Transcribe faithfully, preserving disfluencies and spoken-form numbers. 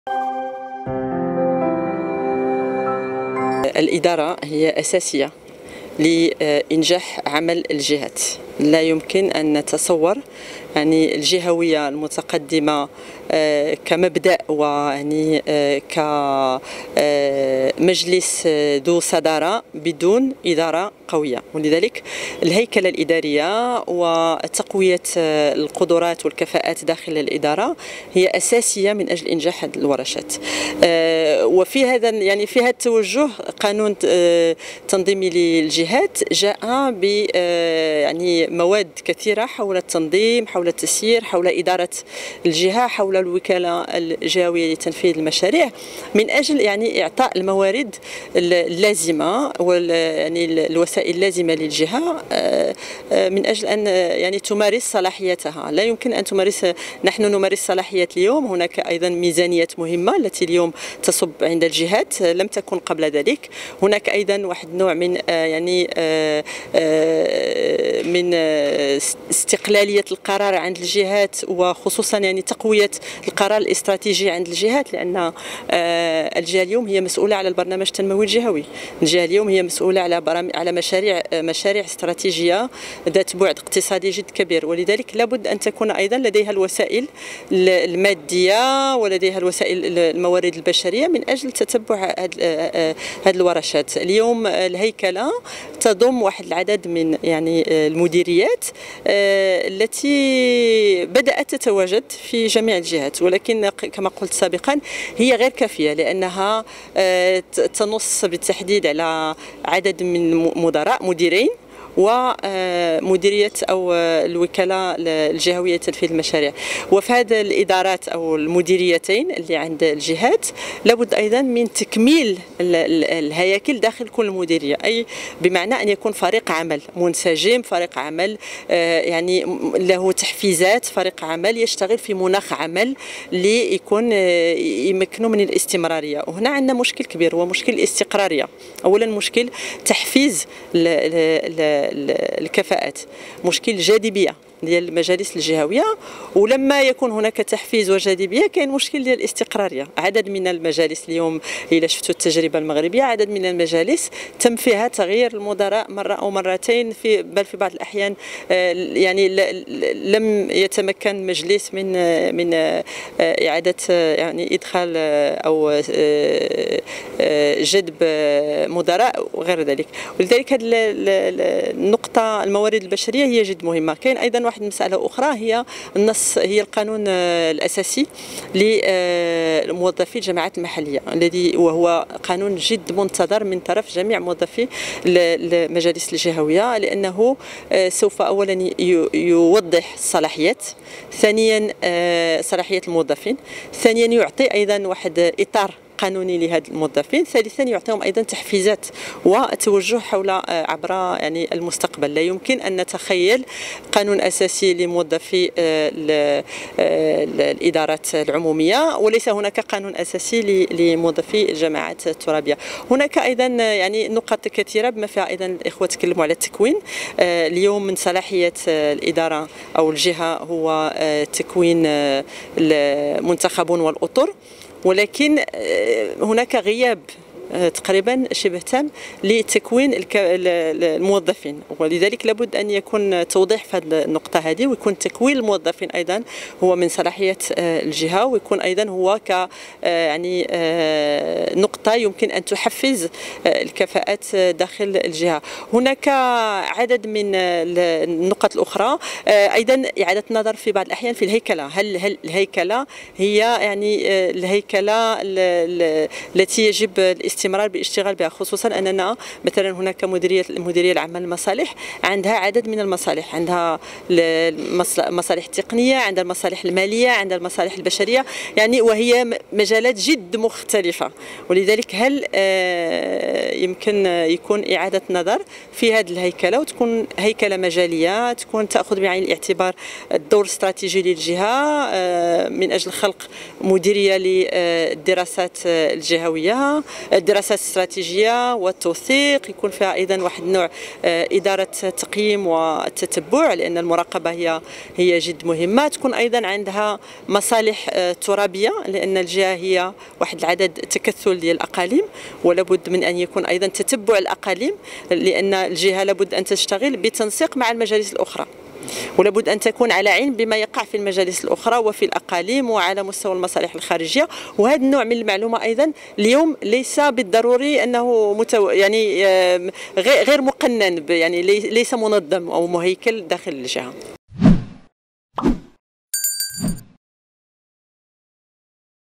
الإدارة هي أساسية لإنجاح عمل الجهات. لا يمكن أن نتصور يعني الجهوية المتقدمة كمبدأ ويعني كمجلس ذو صدارة بدون إدارة قوية، ولذلك الهيكلة الإدارية وتقوية القدرات والكفاءات داخل الإدارة هي أساسية من أجل إنجاح هذه الورشات. وفي هذا يعني في هذا التوجه قانون تنظيمي للجهات جاء ب يعني مواد كثيرة حول التنظيم، حول التسيير، حول إدارة الجهة، حول الوكالة الجهوية لتنفيذ المشاريع، من أجل يعني إعطاء الموارد اللازمة يعني الوسائل اللازمة للجهة من أجل أن يعني تمارس صلاحيتها. لا يمكن أن تمارس نحن نمارس صلاحيات اليوم. هناك أيضا ميزانيات مهمة التي اليوم تصب عند الجهات لم تكن قبل ذلك. هناك أيضا واحد نوع من يعني من استقلالية القرار عند الجهات، وخصوصا يعني تقوية القرار الاستراتيجي عند الجهات، لأن الجهة اليوم هي مسؤولة على البرنامج التنموي الجهوي. الجهة اليوم هي مسؤولة على برامج على مشاريع مشاريع استراتيجية ذات بعد اقتصادي جد كبير، ولذلك لابد أن تكون أيضا لديها الوسائل المادية ولديها الوسائل الموارد البشرية من أجل تتبع هذه الورشات. اليوم الهيكلة تضم واحد العدد من يعني المديريات التي بدأت تتواجد في جميع الجهات، ولكن كما قلت سابقا هي غير كافية، لأنها تنص بالتحديد على عدد من مدراء مديرين ومديرية أو الوكالة الجهوية لتنفيذ المشاريع. وفي هذه الإدارات أو المديريتين اللي عند الجهات لابد أيضا من تكميل الهياكل داخل كل مديرية، أي بمعنى أن يكون فريق عمل منسجم، فريق عمل يعني له تحفيزات، فريق عمل يشتغل في مناخ عمل اللي يكون يمكنه من الاستمرارية. وهنا عندنا مشكل كبير هو مشكل الاستقرارية. أولا مشكل تحفيز الكفاءات، مشكل الجاذبية ديال المجالس الجهويه، ولما يكون هناك تحفيز وجاذبيه كاين مشكل ديال الاستقراريه. عدد من المجالس اليوم الى شفتوا التجربه المغربيه، عدد من المجالس تم فيها تغيير المدراء مره او مرتين، في بل في بعض الاحيان يعني لم يتمكن مجلس من من اعاده يعني ادخال او جذب مدراء وغير ذلك. ولذلك هذه النقطه الموارد البشريه هي جد مهمه. كاين ايضا واحد المسألة أخرى هي النص هي القانون الأساسي لموظفي الجماعات المحلية، الذي وهو قانون جد منتظر من طرف جميع موظفي المجالس الجهوية، لأنه سوف أولا يوضح الصلاحيات، ثانيا صلاحية الموظفين، ثانيا يعطي أيضا واحد إطار قانوني لهذا الموظفين، ثالثا يعطيهم ايضا تحفيزات وتوجه حول عبر يعني المستقبل. لا يمكن ان نتخيل قانون اساسي لموظفي الادارات العموميه وليس هناك قانون اساسي لموظفي الجماعات الترابيه. هناك ايضا يعني نقاط كثيره بما فيها ايضا الاخوه تكلموا على التكوين. اليوم من صلاحيه الاداره او الجهه هو تكوين المنتخبون والاطر، ولكن هناك غياب تقريبا شبه تام لتكوين الموظفين، ولذلك لابد ان يكون توضيح في هذه النقطه هذه، ويكون تكوين الموظفين ايضا هو من صلاحيه الجهه، ويكون ايضا هو ك يعني نقطه يمكن ان تحفز الكفاءات داخل الجهه. هناك عدد من النقط الاخرى ايضا اعاده النظر في بعض الاحيان في الهيكله. هل هل الهيكله هي يعني الهيكله التي يجب الاستمرار بالاشتغال بها، خصوصا اننا مثلا هناك مديريه المديريه العامه للمصالح عندها عدد من المصالح، عندها المصالح التقنيه، عندها المصالح الماليه، عندها المصالح البشريه، يعني وهي مجالات جد مختلفه. ولذلك هل يمكن يكون اعاده نظر في هذه الهيكله، وتكون هيكله مجاليه تكون تاخذ بعين الاعتبار الدور الاستراتيجي للجهه من اجل خلق مديريه للدراسات الجهويه دراسات استراتيجية والتوثيق، يكون فيها أيضا واحد النوع إدارة التقييم والتتبع، لأن المراقبة هي هي جد مهمة. تكون أيضا عندها مصالح ترابية، لأن الجهة هي واحد العدد تكثل ديال الأقاليم، ولابد من أن يكون أيضا تتبع الأقاليم، لأن الجهة لابد أن تشتغل بتنسيق مع المجالس الأخرى، ولابد أن تكون على علم بما يقع في المجالس الأخرى وفي الأقاليم وعلى مستوى المصالح الخارجية. وهذا النوع من المعلومة أيضا اليوم ليس بالضروري أنه متو... يعني غير مقنن، يعني ليس منظم أو مهيكل داخل الجهة.